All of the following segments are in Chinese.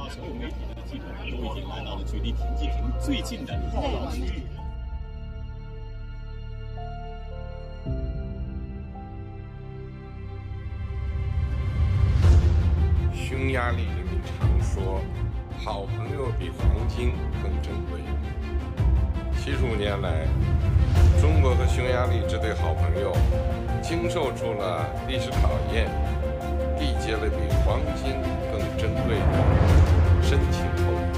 所有媒体的记者都已经来到了距离停机坪最近的报道区域。 匈牙利人民常说，好朋友比黄金更珍贵。75年来，中国和匈牙利这对好朋友经受住了历史考验，缔结了比黄金更珍贵的深情厚谊。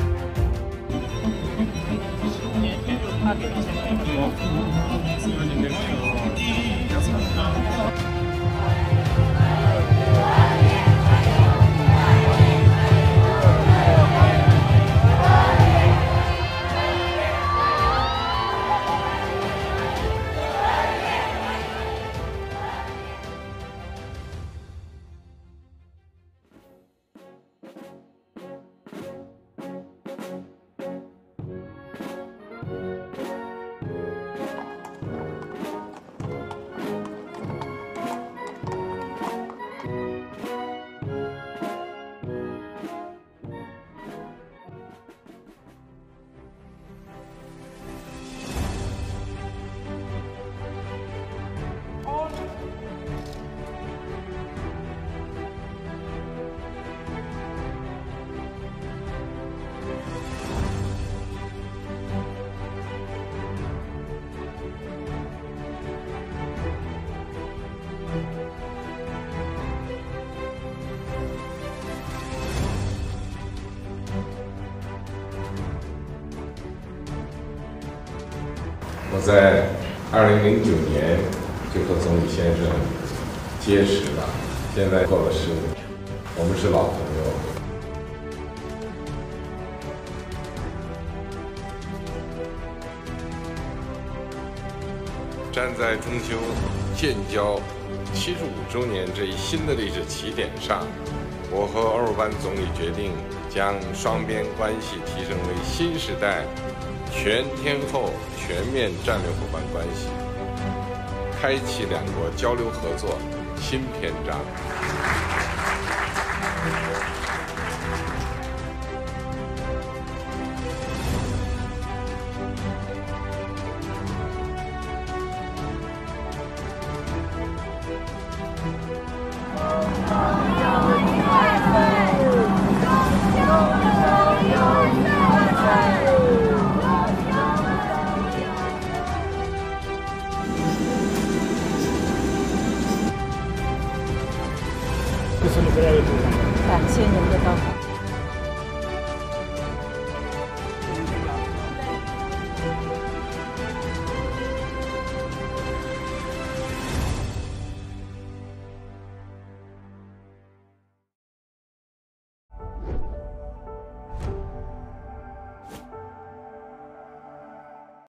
我在2009年就和总理先生结识了，现在过了15年，我们是老朋友。站在中匈建交75周年这一新的历史起点上，我和欧尔班总理决定将双边关系提升为新时代全天候全面战略伙伴关系，开启两国交流合作新篇章。 感谢您的到访。